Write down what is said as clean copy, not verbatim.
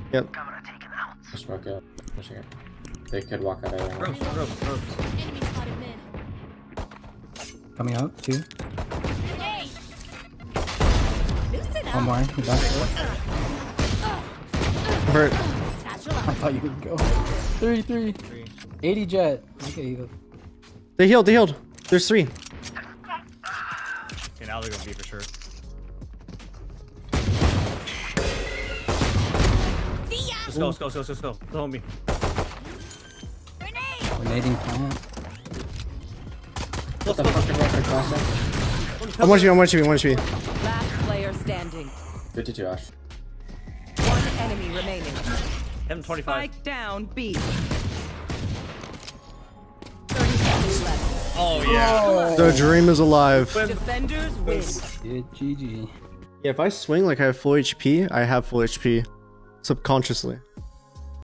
Yep. Smoke it. Pushing it. They could walk out of there. Ropes. Enemy spotted mid. Coming out, 2. Loosen up. One more. He back door. Hurt. I thought you could go. 3. 80 jet. Okay, They healed. There's 3. Okay, now they're gonna be for sure. Let's go. Follow me. grenading plant. What the fuck is that classic? I'm 1HP. Last player standing. 52 Ash. One enemy remaining. M25. Spike down B. 30 seconds left. Oh yeah. The dream is alive. Defenders win. Yeah, GG. Yeah, if I swing like I have full HP, I have full HP. Subconsciously.